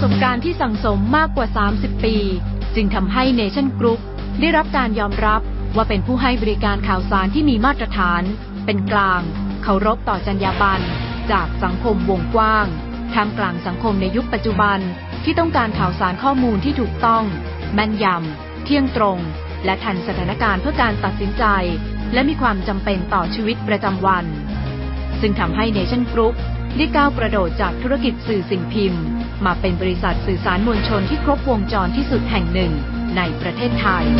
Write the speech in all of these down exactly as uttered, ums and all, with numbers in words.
สบการณ์ที่สั่งสมมากกว่าสามสิบปีจึงทำให้ Nation Group ได้รับการยอมรับว่าเป็นผู้ให้บริการข่าวสารที่มีมาตรฐานเป็นกลางเคารพต่อจรรยาบรรณจากสังคมวงกว้างท่ามกลางสังคมในยุคปัจจุบันที่ต้องการข่าวสารข้อมูลที่ถูกต้องแม่นยำเที่ยงตรงและทันสถานการณ์เพื่อการตัดสินใจและมีความจำเป็นต่อชีวิตประจำวันซึ่งทำให้ Nation Group ได้ก้าวกระโดดจากธุรกิจสื่อสิ่งพิมพ์มาเป็นบริษัทสื่อสารมวลชนที่ครบวงจรที่สุดแห่งหนึ่งในประเทศไทย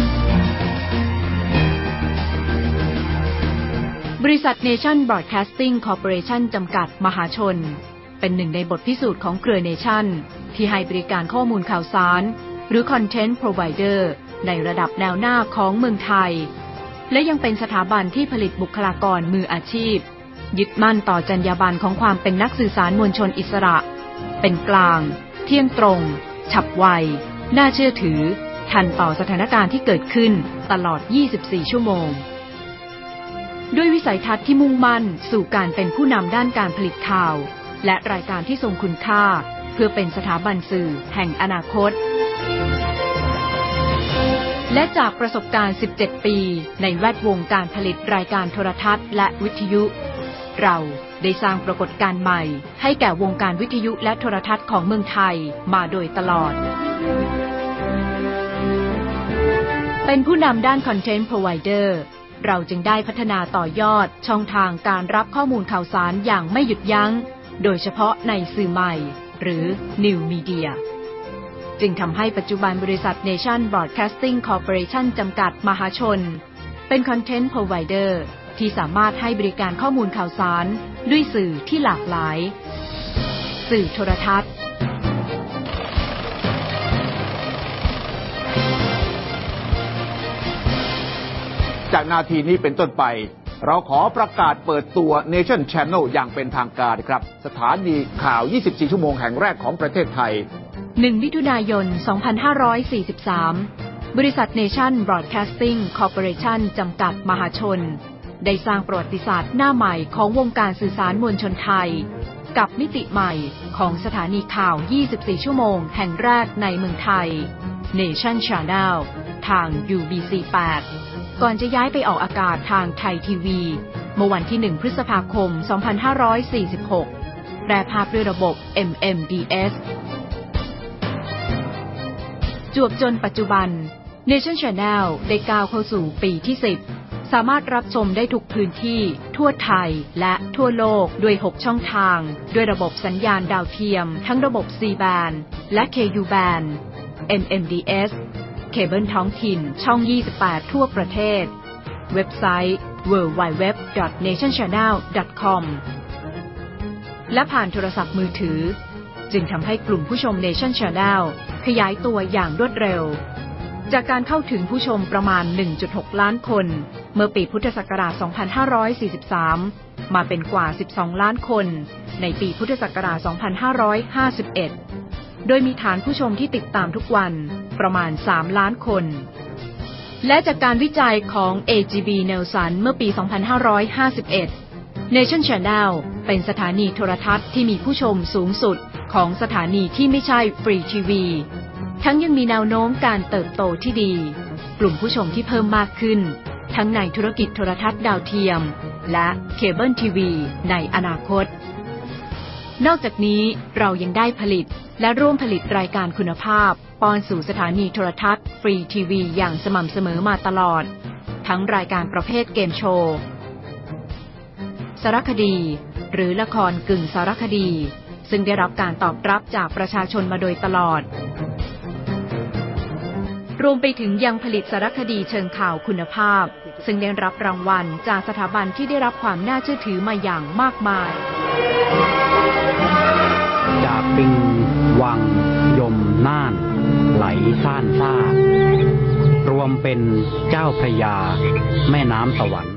บริษัท Nation Broadcasting Corporation จำกัดมหาชนเป็นหนึ่งในบทพิสูจน์ของเครือ Nation ที่ให้บริการข้อมูลข่าวสารหรือ Content Provider ในระดับแนวหน้าของเมืองไทยและยังเป็นสถาบันที่ผลิตบุคลากรมืออาชีพยึดมั่นต่อจรรยาบรรณของความเป็นนักสื่อสารมวลชนอิสระเป็นกลางเที่ยงตรงฉับไวน่าเชื่อถือทันต่อสถานการณ์ที่เกิดขึ้นตลอดยี่สิบสี่ชั่วโมงด้วยวิสัยทัศน์ที่มุ่งมั่นสู่การเป็นผู้นำด้านการผลิตข่าวและรายการที่ทรงคุณค่าเพื่อเป็นสถาบันสื่อแห่งอนาคตและจากประสบการณ์สิบเจ็ดปีในแวดวงการผลิตรายการโทรทัศน์และวิทยุเราได้สร้างปรากฏการณ์ใหม่ให้แก่วงการวิทยุและโทรทัศน์ของเมืองไทยมาโดยตลอดเป็นผู้นำด้าน Content Provider เราจึงได้พัฒนาต่อยอดช่องทางการรับข้อมูลข่าวสารอย่างไม่หยุดยั้งโดยเฉพาะในสื่อใหม่หรือ New Media จึงทำให้ปัจจุบันบริษัท Nation Broadcasting Corporation จำกัดมหาชนเป็น Content Provider ที่สามารถให้บริการข้อมูลข่าวสารด้วยสื่อที่หลากหลายสื่อโทรทัศน์จากนาทีนี้เป็นต้นไปเราขอประกาศเปิดตัว Nation Channel อย่างเป็นทางการครับสถานีข่าวยี่สิบสี่ชั่วโมงแห่งแรกของประเทศไทยหนึ่งมิถุนายนสองพันห้าร้อยสี่สิบสามบริษัท Nation Broadcasting Corporation จำกัดมหาชนได้สร้างประวัติศาสตร์หน้าใหม่ของวงการสื่อสารมวลชนไทยกับมิติใหม่ของสถานีข่าวยี่สิบสี่ชั่วโมงแห่งแรกในเมืองไทย Nation Channel ทาง ยู บี ซี แปด ก่อนจะย้ายไปออกอากาศทางไทยทีวีเมื่อวันที่หนึ่งพฤษภาคมสองพันห้าร้อยสี่สิบหกแปรภาพด้วยระบบ เอ็ม เอ็ม ดี เอส จวบจนปัจจุบัน Nation Channel ได้ก้าวเข้าสู่ปีที่สิบสามารถรับชมได้ทุกพื้นที่ทั่วไทยและทั่วโลกด้วยหกช่องทางด้วยระบบสัญญาณดาวเทียมทั้งระบบ ซี แบนด์ และ เค ยู แบนด์ เอ็ม เอ็ม ดี เอส เคเบิลท้องถิ่นช่องยี่สิบแปดทั่วประเทศเว็บไซต์ ดับเบิลยู ดับเบิลยู ดับเบิลยู ดอท เนชั่น แชนแนล ดอท คอม และผ่านโทรศัพท์มือถือจึงทำให้กลุ่มผู้ชม Nation Channel ขยายตัวอย่างรวดเร็วจากการเข้าถึงผู้ชมประมาณ หนึ่งจุดหก ล้านคนเมื่อปีพุทธศักราช สองพันห้าร้อยสี่สิบสาม มาเป็นกว่า สิบสอง ล้านคนในปีพุทธศักราช สองพันห้าร้อยห้าสิบเอ็ด โดยมีฐานผู้ชมที่ติดตามทุกวันประมาณ สาม ล้านคนและจากการวิจัยของ เอ จี บี Nielsen เมื่อปี สองพันห้าร้อยห้าสิบเอ็ด Nation Channel เป็นสถานีโทรทัศน์ที่มีผู้ชมสูงสุดของสถานีที่ไม่ใช่ฟรีทีวีทั้งยังมีแนวโน้มการเติบโตที่ดีกลุ่มผู้ชมที่เพิ่มมากขึ้นทั้งในธุรกิจโทรทัศน์ดาวเทียมและเคเบิลทีวีในอนาคตนอกจากนี้เรายังได้ผลิตและร่วมผลิตรายการคุณภาพป้อนสู่สถานีโทรทัศน์ฟรีทีวีอย่างสม่ำเสมอมาตลอดทั้งรายการประเภทเกมโชว์สารคดีหรือละครกึ่งสารคดีซึ่งได้รับการตอบรับจากประชาชนมาโดยตลอดรวมไปถึงยังผลิตสารคดีเชิงข่าวคุณภาพซึ่งได้รับรางวัลจากสถาบันที่ได้รับความน่าเชื่อถือมาอย่างมากมายจากปิงวังยมน่านไหลซ่านซ่ารวมเป็นเจ้าพระยาแม่น้ำสวรรค์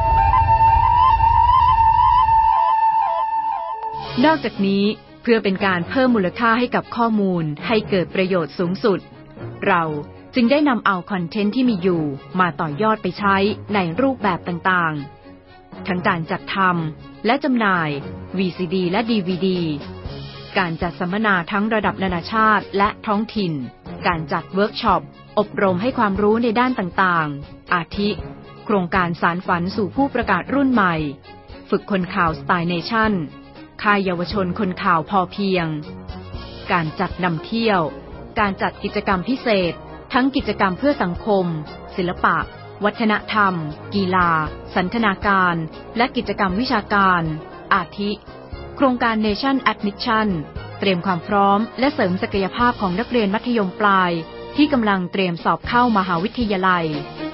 นอกจากนี้เพื่อเป็นการเพิ่มมูลค่าให้กับข้อมูลให้เกิดประโยชน์สูงสุดเราจึงได้นำเอาคอนเทนต์ที่มีอยู่มาต่อยอดไปใช้ในรูปแบบต่างๆทั้งการจัดทำและจำหน่าย วี ซี ดี และ ดี วี ดีการจัดสัมมนาทั้งระดับนานาชาติและท้องถิ่นการจัดเวิร์กช็อปอบรมให้ความรู้ในด้านต่างๆอาทิโครงการสานฝันสู่ผู้ประกาศรุ่นใหม่ฝึกคนข่าวสไตล์เนชั่นค่ายเยาวชนคนข่าวพอเพียงการจัดนำเที่ยวการจัดกิจกรรมพิเศษทั้งกิจกรรมเพื่อสังคมศิลปะวัฒนธรรมกีฬาสันทนาการและกิจกรรมวิชาการอาทิโครงการ Nation Admission เตรียมความพร้อมและเสริมศักยภาพของนักเรียนมัธยมปลายที่กำลังเตรียมสอบเข้ามหาวิทยาลัย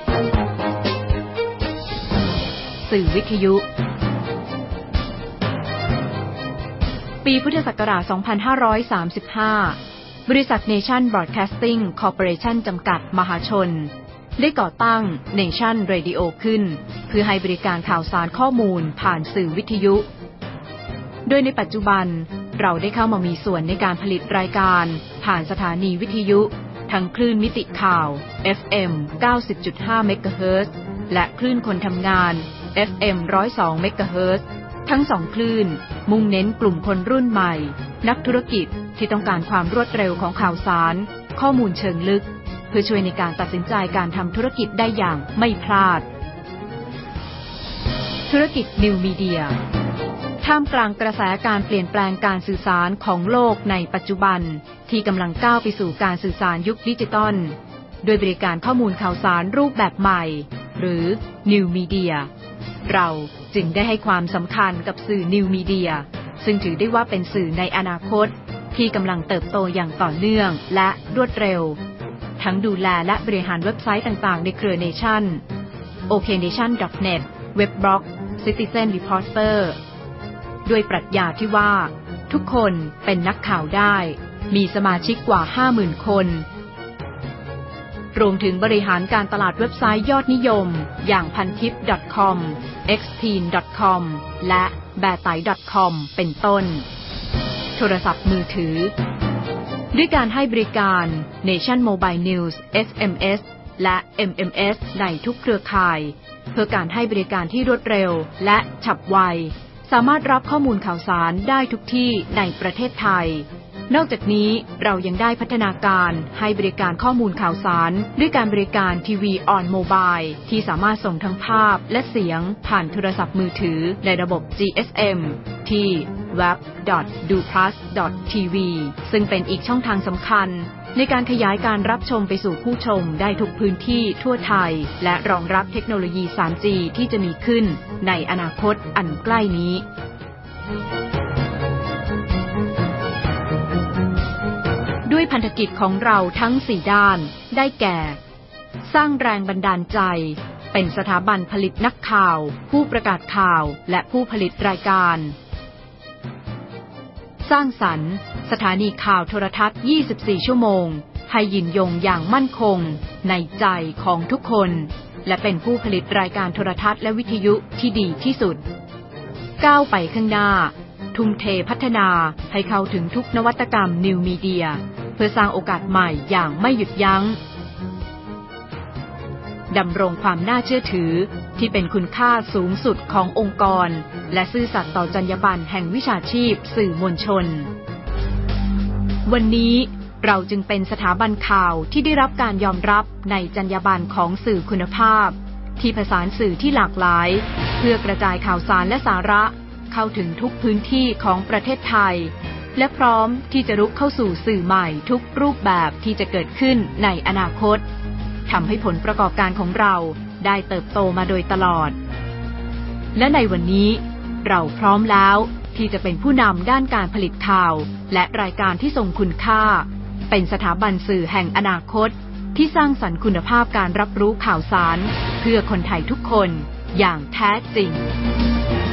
สื่อวิทยุปีพุทธศักราช สองพันห้าร้อยสามสิบห้า บริษัท Nation Broadcasting Corporation จำกัดมหาชนได้ก่อตั้ง Nation Radio ขึ้นเพื่อให้บริการข่าวสารข้อมูลผ่านสื่อวิทยุโดยในปัจจุบันเราได้เข้ามามีส่วนในการผลิตรายการผ่านสถานีวิทยุทั้งคลื่นมิติข่าว เอฟ เอ็ม เก้าสิบจุดห้า เมกะเฮิรตซ์และคลื่นคนทำงาน เอฟ เอ็ม หนึ่งร้อยสอง เมกะเฮิรตซ์ทั้งสองคลื่นมุ่งเน้นกลุ่มคนรุ่นใหม่นักธุรกิจที่ต้องการความรวดเร็วของข่าวสารข้อมูลเชิงลึกเพื่อช่วยในการตัดสินใจการทำธุรกิจได้อย่างไม่พลาดธุรกิจนิวมีเดียท่ามกลางกระแสการเปลี่ยนแปลงการสื่อสารของโลกในปัจจุบันที่กำลังก้าวไปสู่การสื่อสารยุคดิจิตอลโดยบริการข้อมูลข่าวสารรูปแบบใหม่หรือนิวมีเดียเราจึงได้ให้ความสำคัญกับสื่อนิวมีเดียซึ่งถือได้ว่าเป็นสื่อในอนาคตที่กำลังเติบโตอย่างต่อเนื่องและรวดเร็วทั้งดูแลและบริหารเว็บไซต์ต่างๆในเครือ Nation โอ เค เนชั่น ดอท เน็ต เว็บบล็อก Citizen Reporter ด้วยปรัชญาที่ว่าทุกคนเป็นนักข่าวได้มีสมาชิกกว่า ห้าหมื่น คนรวมถึงบริหารการตลาดเว็บไซต์ยอดนิยมอย่างพันทิป ดอท คอม เอ็กซ์ ทีน ดอท คอม และแบไต ดอท คอม เป็นต้นโทรศัพท์มือถือด้วยการให้บริการ Nation Mobile News เอส เอ็ม เอส และ เอ็ม เอ็ม เอส ในทุกเครือข่ายเพื่อการให้บริการที่รวดเร็วและฉับไวสามารถรับข้อมูลข่าวสารได้ทุกที่ในประเทศไทยนอกจากนี้เรายังได้พัฒนาการให้บริการข้อมูลข่าวสารด้วยการบริการทีวีออนโมบายที่สามารถส่งทั้งภาพและเสียงผ่านโทรศัพท์มือถือในระบบ จี เอส เอ็ม ที่ เว็บ ดอท ดู พลัส ดอท ที วี ซึ่งเป็นอีกช่องทางสำคัญในการขยายการรับชมไปสู่ผู้ชมได้ทุกพื้นที่ทั่วไทยและรองรับเทคโนโลยี ทรี จี ที่จะมีขึ้นในอนาคตอันใกล้นี้ด้วยพันธกิจของเราทั้งสี่ด้านได้แก่สร้างแรงบันดาลใจเป็นสถาบันผลิตนักข่าวผู้ประกาศข่าวและผู้ผลิตรายการสร้างสรรค์สถานีข่าวโทรทัศน์ ยี่สิบสี่ ชั่วโมงให้ยืนยงอย่างมั่นคงในใจของทุกคนและเป็นผู้ผลิตรายการโทรทัศน์และวิทยุที่ดีที่สุดก้าวไปข้างหน้าทุ่มเทพัฒนาให้เข้าถึงทุกนวัตกรรมนิวมีเดียเพื่อสร้างโอกาสใหม่อย่างไม่หยุดยั้งดำรงความน่าเชื่อถือที่เป็นคุณค่าสูงสุดขององค์กรและซื่อสัตย์ต่อจรรยาบรรณแห่งวิชาชีพสื่อมวลชนวันนี้เราจึงเป็นสถาบันข่าวที่ได้รับการยอมรับในจรรยาบรรณของสื่อคุณภาพที่ผสานสื่อที่หลากหลายเพื่อกระจายข่าวสารและสาระเข้าถึงทุกพื้นที่ของประเทศไทยและพร้อมที่จะรุกเข้าสู่สื่อใหม่ทุกรูปแบบที่จะเกิดขึ้นในอนาคตทำให้ผลประกอบการของเราได้เติบโตมาโดยตลอดและในวันนี้เราพร้อมแล้วที่จะเป็นผู้นำด้านการผลิตข่าวและรายการที่ทรงคุณค่าเป็นสถาบันสื่อแห่งอนาคตที่สร้างสรรค์คุณภาพการรับรู้ข่าวสารเพื่อคนไทยทุกคนอย่างแท้จริง